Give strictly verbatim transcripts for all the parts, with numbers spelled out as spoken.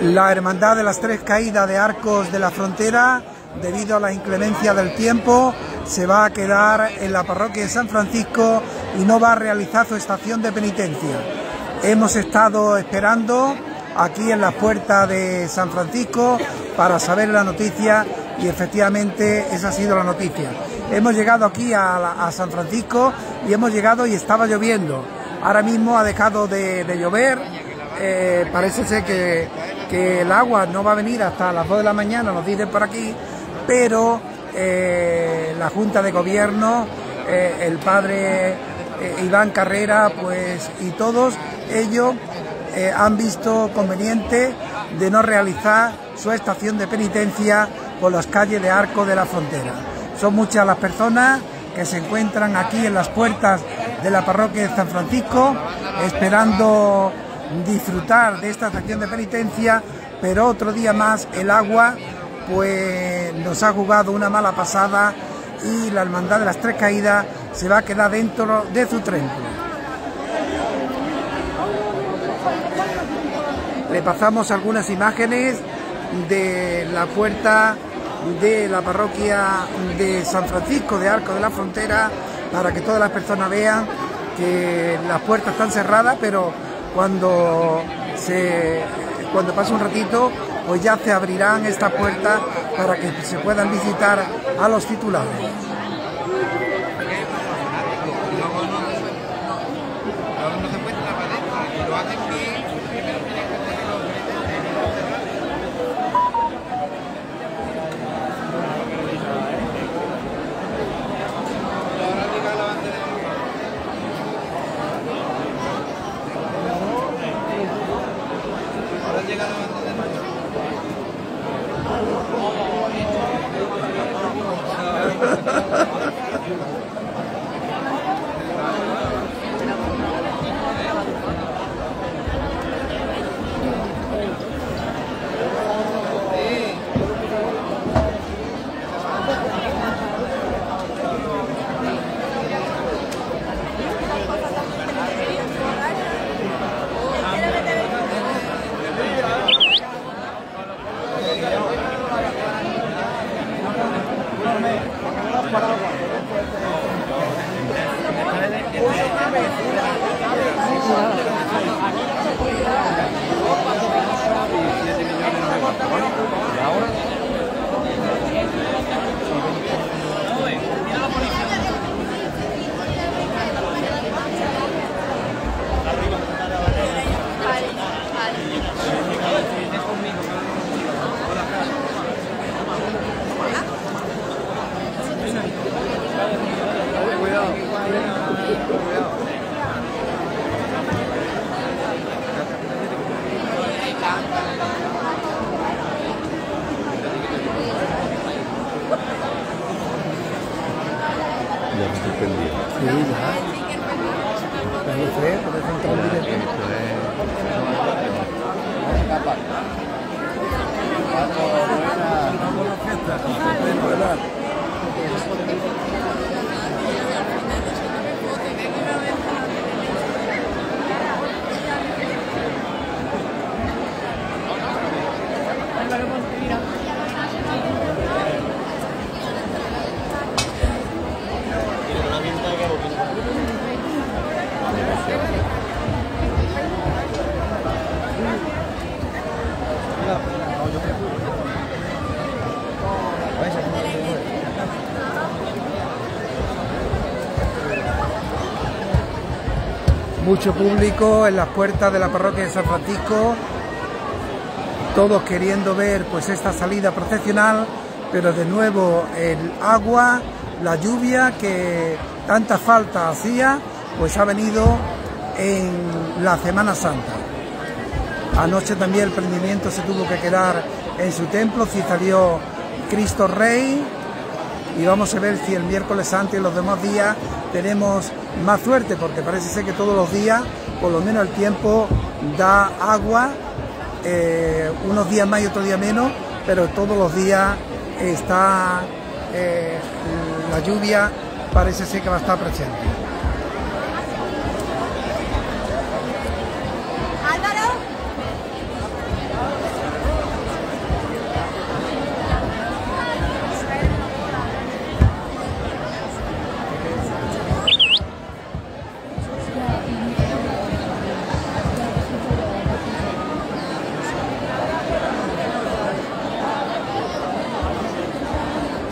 La Hermandad de las Tres Caídas de Arcos de la Frontera, debido a la inclemencia del tiempo, se va a quedar en la parroquia de San Francisco y no va a realizar su estación de penitencia. Hemos estado esperando aquí en la puerta de San Francisco para saber la noticia y efectivamente esa ha sido la noticia. Hemos llegado aquí a, la, a San Francisco y hemos llegado y estaba lloviendo. Ahora mismo ha dejado de, de llover, eh, parece ser que, que el agua no va a venir hasta las dos de la mañana, nos dicen por aquí, pero eh, la Junta de Gobierno, eh, el padre eh, Iván Carrera, pues y todos ellos eh, han visto conveniente de no realizar su estación de penitencia por las calles de Arcos de la Frontera. Son muchas las personas que se encuentran aquí en las puertas de la parroquia de San Francisco esperando disfrutar de esta estación de penitencia, pero otro día más el agua pues nos ha jugado una mala pasada y la Hermandad de las Tres Caídas se va a quedar dentro de su templo. Le pasamos algunas imágenes de la puerta de la parroquia de San Francisco de Arcos de la Frontera para que todas las personas vean que las puertas están cerradas, pero cuando se cuando pase un ratito pues ya se abrirán estas puertas para que se puedan visitar a los titulares. Mucho público en las puertas de la parroquia de San Francisco, todos queriendo ver pues esta salida procesional, pero de nuevo el agua, la lluvia que tanta falta hacía, pues ha venido en la Semana Santa. Anoche también el prendimiento se tuvo que quedar en su templo, si salió Cristo Rey, y vamos a ver si el miércoles santo y los demás días tenemos más suerte, porque parece ser que todos los días, por lo menos el tiempo da agua, eh, unos días más y otros días menos, pero todos los días está eh, la lluvia, parece ser que va a estar presente.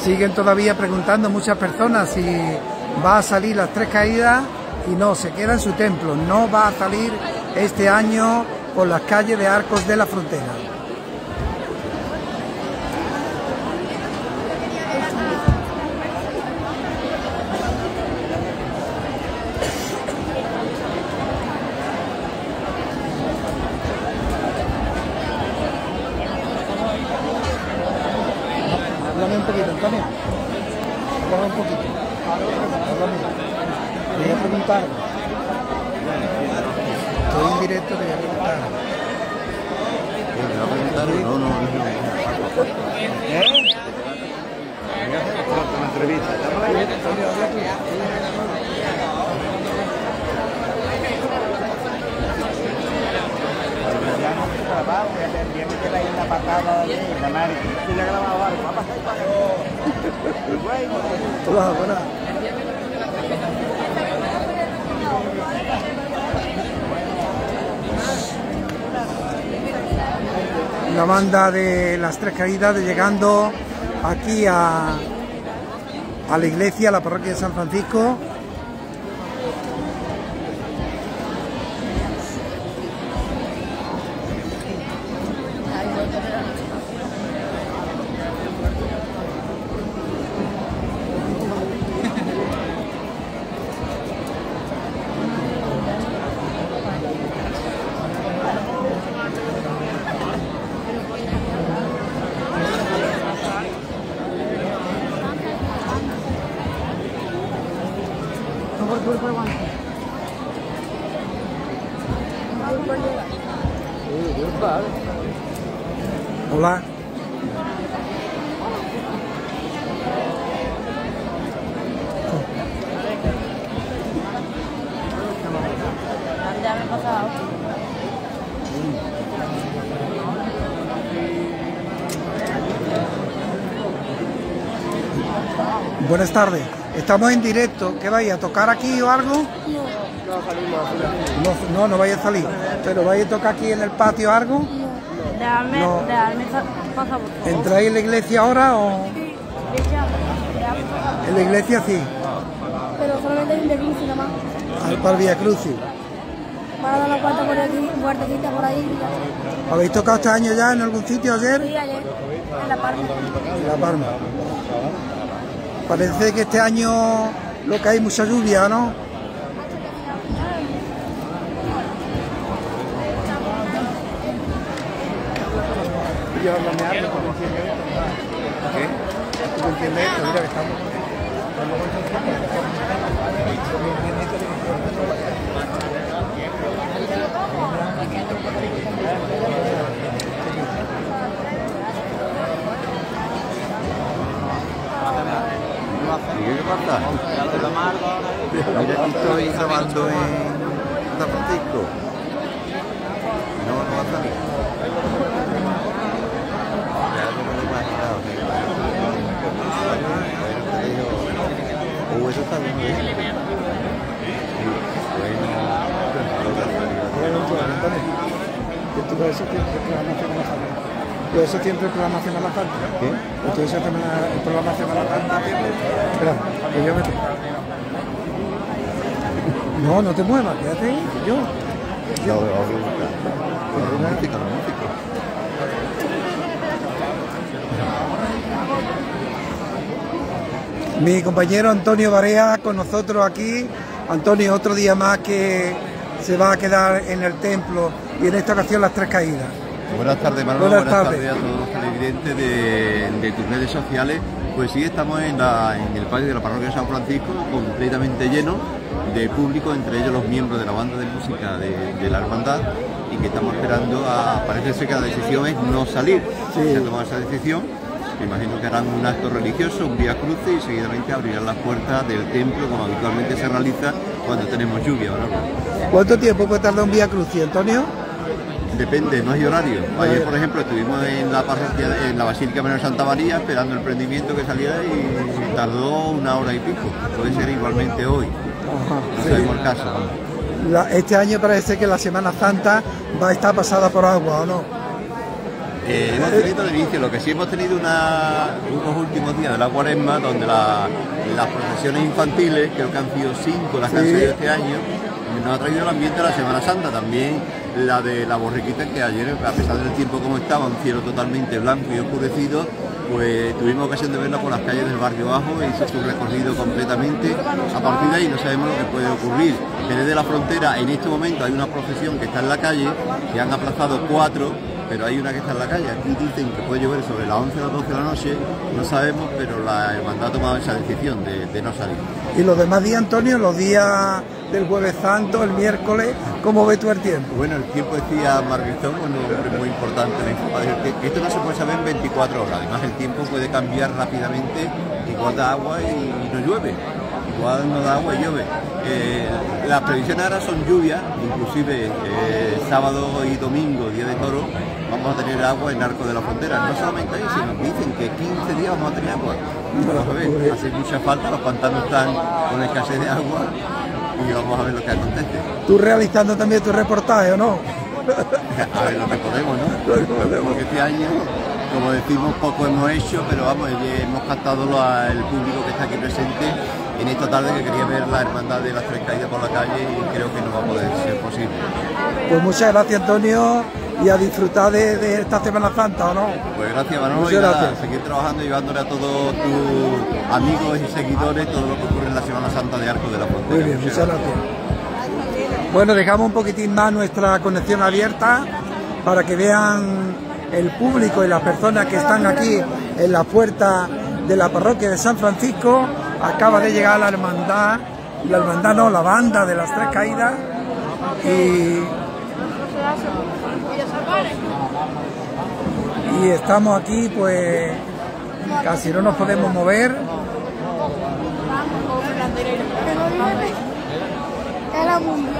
Siguen todavía preguntando muchas personas si va a salir las Tres Caídas y no, se queda en su templo. No va a salir este año por las calles de Arcos de la Frontera. Háblame un poquito, Antonio. Háblame un poquito. Háblame. Te voy a preguntar. Estoy en directo, te voy a preguntar. ¿Me va a preguntar? No, no, no. ¿Eh? Voy a hacer una entrevista. Antonio, habla tú. Hola, buenas. La banda de las Tres Caídas llegando aquí a, a la iglesia, a la parroquia de San Francisco. Hola. Ya me he pasado. Buenas tardes. Estamos en directo. ¿Qué vais a tocar aquí o algo? No, no, no vais a salir. Pero vais a tocar aquí en el patio o algo. Déjame, No. déjame pasar, por favor. ¿Entráis en la iglesia ahora o...? Sí, déjame pasar. En la iglesia sí. Pero solamente hay un cruz nada más. Al par Vía Crucis. Para dar la puerta por aquí, puertecita por ahí. ¿Habéis tocado este año ya en algún sitio ayer? Sí, ayer, en La Palma. En La Palma. Parece que este año lo que hay mucha lluvia, ¿no? Yo háblame algo, ¿tú entiendes esto? ¿Qué? ¿Tú entiendes esto? Mira que estamos... ¿Y qué pasa? Mira, aquí estoy grabando en San Francisco. No, no va a salir. Ya no me lo he imaginado. Oh, eso está bien, ¿eh? Bueno, ¿Tú todo eso tiene programación a la falta? ¿Todo eso tiene programación a la falta? ¿Qué? ¿Todo eso tiene programación a la falta? Espera, que yo me... No, no te muevas, quédate ahí, que yo... No, voy a buscar. La música, la música. Mi compañero Antonio Barea con nosotros aquí. Antonio, otro día más que se va a quedar en el templo y en esta ocasión las Tres Caídas. Buenas tardes, Manolo. Buenas Buenas, tardes. tardes a todos los televidentes de, de tus redes sociales. Pues sí, estamos en, la, en el patio de la parroquia de San Francisco, completamente lleno de público, entre ellos los miembros de la banda de música de, de la hermandad, y que estamos esperando a... Parece ser que la decisión es no salir. Sí. Se ha tomado esa decisión. Me imagino que harán un acto religioso, un vía crucis, y seguidamente abrirán las puertas del templo, como habitualmente se realiza cuando tenemos lluvia, ¿no? ¿Cuánto tiempo puede tardar un Vía Crucis, Antonio? Depende, no hay horario. Ayer, por ejemplo, estuvimos en la parroquia, en la Basílica Menor Santa María, esperando el prendimiento que saliera y tardó una hora y pico. Puede ser igualmente hoy. Ajá, No sí. sabemos el caso. La- este año parece que la Semana Santa va a estar pasada por agua, ¿o no? Eh, hemos tenido de inicio, lo que sí hemos tenido una, unos últimos días de la cuaresma, donde la, las procesiones infantiles, creo que han sido cinco las que han salido este año, nos ha traído el ambiente de la Semana Santa, también la de la borriquita, que ayer, a pesar del tiempo como estaba, un cielo totalmente blanco y oscurecido, pues tuvimos ocasión de verla por las calles del barrio bajo, hizo su recorrido completamente. A partir de ahí no sabemos lo que puede ocurrir. Desde la Frontera, en este momento hay una procesión que está en la calle, que han aplazado cuatro, pero hay una que está en la calle. Aquí dicen que puede llover sobre las once o las doce de la noche, no sabemos, pero la hermandad ha tomado esa decisión de, de no salir. ¿Y los demás días, Antonio, los días del Jueves Santo, el miércoles, cómo ves tú el tiempo? Bueno, el tiempo, decía Margueritón, un hombre muy importante en la información, que esto no se puede saber en veinticuatro horas, además el tiempo puede cambiar rápidamente, igual da agua y, y no llueve, igual no da agua y llueve. Eh, las previsiones ahora son lluvias, inclusive eh, sábado y domingo, día de toro, vamos a tener agua en Arco de la Frontera. No solamente ahí, sino que dicen que quince días vamos a tener agua. Vamos a ver, hace mucha falta, los pantanos están con escasez de agua y vamos a ver lo que acontece. Tú realizando también tu reportaje, ¿o no? A ver lo que podemos, ¿no? Lo que podemos. Porque este año, como decimos, poco hemos hecho, pero vamos, hemos captado al público que está aquí presente en esta tarde, que quería ver la hermandad de las Tres Caídas por la calle, y creo que no va a poder ser posible. Pues muchas gracias, Antonio, y a disfrutar de, de esta Semana Santa, ¿o no? Pues gracias, Manolo, muchas y nada, gracias. seguir trabajando y llevándole a todos tus amigos y seguidores todo lo que ocurre en la Semana Santa de Arco de la Frontera. Muy bien, muchas, muchas gracias. gracias. Bueno, dejamos un poquitín más nuestra conexión abierta para que vean el público y las personas que están aquí en la puerta de la parroquia de San Francisco. Acaba de llegar la hermandad, la hermandad no, la banda de las Tres Caídas, y, y estamos aquí, pues casi no nos podemos mover. Era mundial.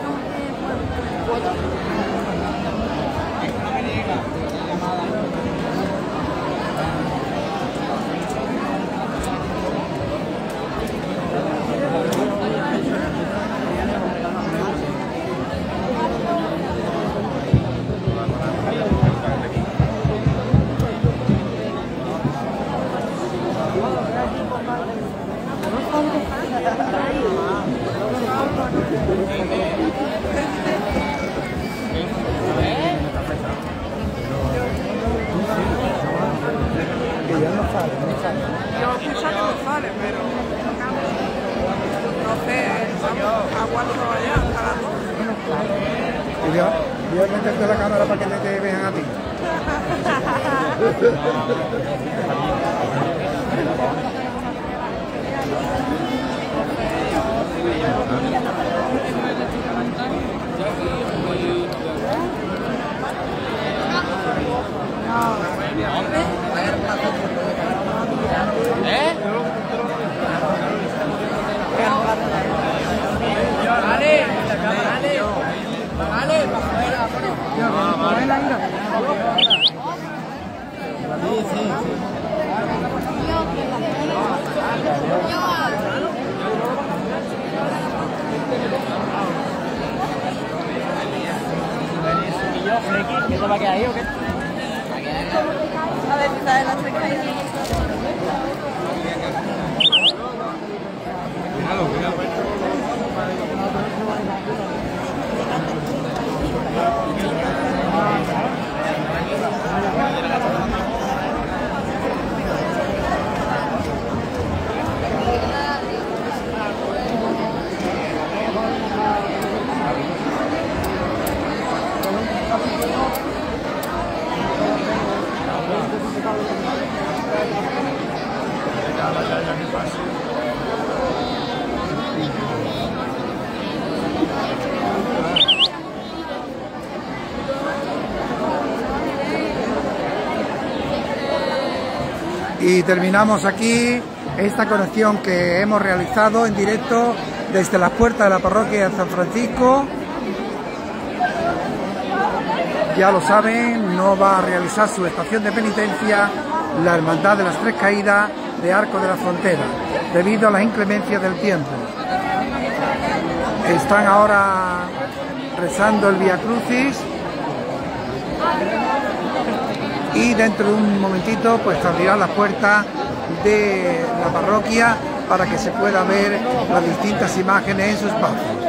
Voy a meterte la cámara para que te, te vean a ti. ¿Eh? ¿Qué te va a quedar ahí o qué? A ver si sabes las Tres Caídas. Cuidado, cuidado. Y terminamos aquí esta conexión que hemos realizado en directo desde las puertas de la parroquia de San Francisco. Ya lo saben, no va a realizar su estación de penitencia la Hermandad de las Tres Caídas de Arco de la Frontera, debido a las inclemencias del tiempo. Están ahora rezando el Vía Crucis. y dentro de un momentito pues se abrirán las puertas de la parroquia para que se pueda ver las distintas imágenes en sus pasos.